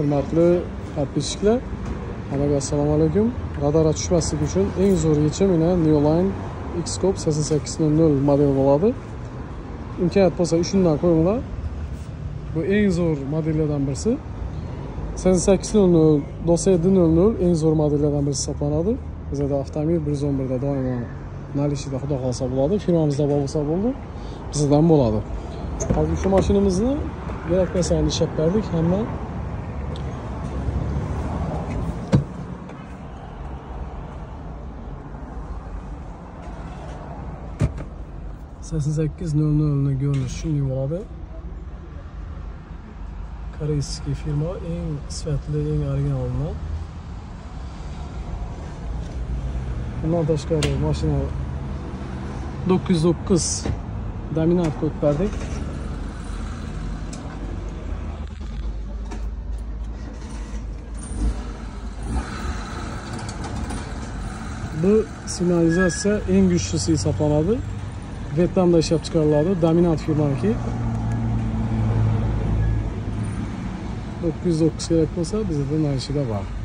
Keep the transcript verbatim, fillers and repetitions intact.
Hurmatli подписчиклар, hammaga assalomu alaykum. Radar tushmasligi uchun eng zo'r yechim mana Neoline Xscope sakson sakkiz nol nol model bo'ladi. Imkoniyat bo'lsa shundan qo'yinglar. Bu eng zo'r modellardan birisi. sakson sakkiz nol nol dokson yetti nol nol eng zo'r modellardan birisi hisoblanadi. Bizda avtomobil bir yuz o'n bir da doimo nalishida xudo xolsa bo'ladi. Firmamizda bo'lsa bo'ldi. Bizdan bo'ladi. Hozir shu mashinamizni kerakmasini ishlatib berdik hamma. sakson sakkiz nol nol ni görünüş shunday bo'ladi. Koreyskiy firma, eng sifatli, eng original. Bundan tashqari mashina dokuz yuz dokuz dominant qo'yib berdik. Bu signalizatsiya eng kuchlisi hisoblanadi. Vietnamda ishlab chiqariladi, dominant firmaniki. dokuz yuz dokuz kerak bo'lsa, bizda nalishida bor.